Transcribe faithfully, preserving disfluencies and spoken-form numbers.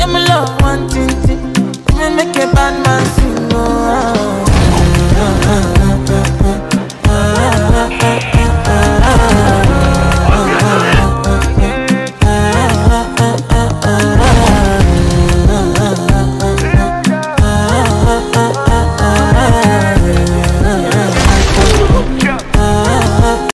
Yeah, me love one thing, thing. Even make a bad man